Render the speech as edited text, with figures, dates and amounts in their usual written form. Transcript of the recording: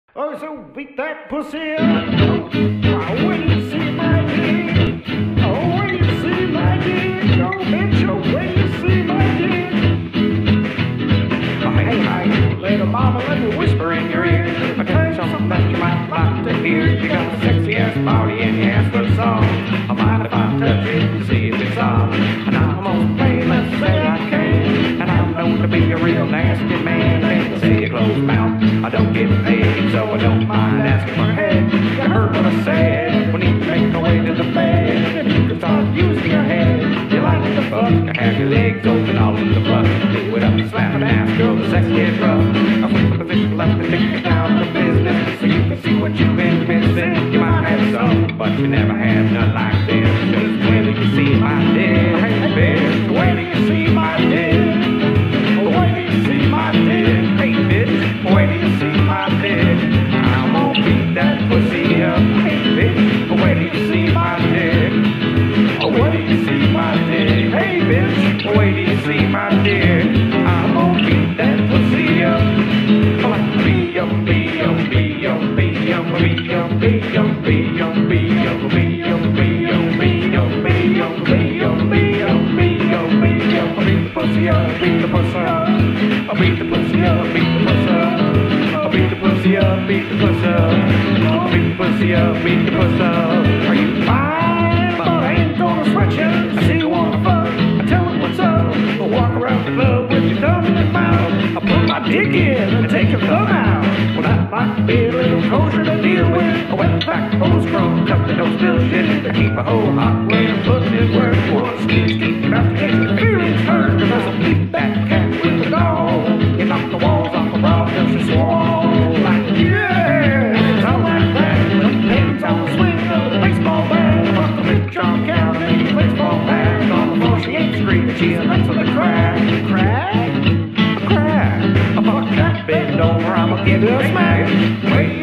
Oh, so beat that pussy up. Oh, when you see my dick. Oh, when you see my dick. Oh, bitch, oh, when you see my dick. Oh, hey, little mama, let me whisper in your ear. I'll tell you something that you might like to hear. You got a sexy ass body and you ask for a song. I mind if I touch it and see if it's on. And I'm gonna play, let's say I can. And I'm known to be a real nasty man. Can't say a closed mouth. I don't get paid, so I don't mind asking for head. You heard what I said. We need to make our way to the bed. You can start using your head. You like the fuck, you have your legs open all in the butt. Do it up, slap an ass, girl, the sex gets rough. I flip the position left and take it down to business. So you can see what you've been missing. You might have some, but you never had none like this. Just when do you see my dick? Hey, bitch, when do you see my dick? When do you see my dick? Hey, bitch, when do you see my dick? I'm gonna beat that pussy up. Hey, bitch, when do you see my dick? When do you see my dick? Hey, bitch, when do you see my dick? I'm gonna beat that pussy up. Be up, be up, be up, be up, be up, be up, be up, be up, be up, be up, be up, be up, be up, be up, be up, be up, beat the pussy up, beat the pussy up. I'll beat the pussy up, beat the pussy up. I'll beat the pussy up, beat the pussy up. I'll beat the pussy up, beat the pussy up. Are you fine? But I ain't gonna sweat you. I see you wanna fuck. I tell her what's up. I'll walk around the club with your thumb in your mouth. I'll put my dick in and take your thumb out. Well, that might be a little kosher to deal with. I went back to old scrum, cut the don't spill shit. To keep a whole hot way and put it where it was. Keep about to get your feelings hurt. Cause I'll beat that cat with the dog. You knock the walls off the bra till she swore. Like, yeah, I like that. With the pins on the swing of the baseball bat. Fuck the bitch on count and the baseball bat. On the floor she ain't screaming, she's nuts with a crack. Crack? A crack? I fuck that bend over, I'ma give it a smack. Wait.